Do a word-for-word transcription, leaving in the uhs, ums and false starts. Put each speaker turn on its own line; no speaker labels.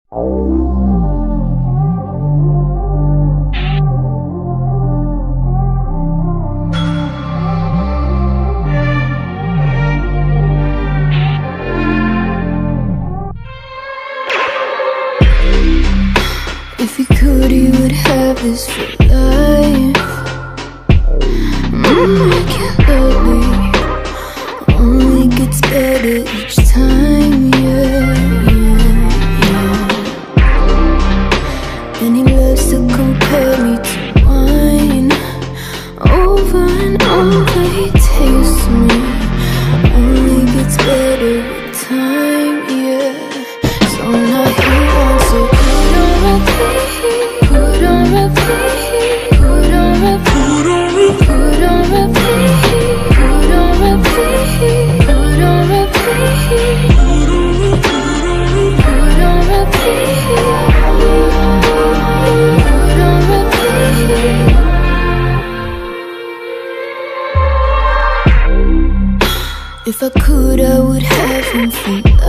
If you could, you would have this for life. mm, I can't love me, only gets better each time, yeah, yeah, yeah. And he loves to compare me to wine. Over and over he tastes me, only gets better with time, yeah. So now he wants to put on repeat, put on repeat, put on repeat, put on repeat, put on repeat, put on repeat, put on repeat, put on repeat. If I could, I would have him for